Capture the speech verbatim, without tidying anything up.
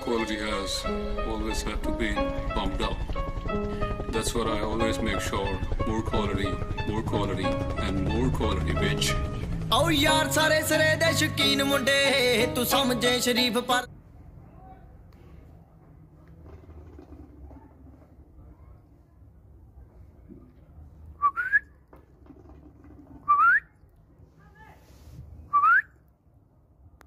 quality has always had to be bumped up. That's what I always make sure. More quality, more quality, and more quality, bitch. आओ यार सारे सरे दे शकीन मुंडे तू समझे शरीफ पर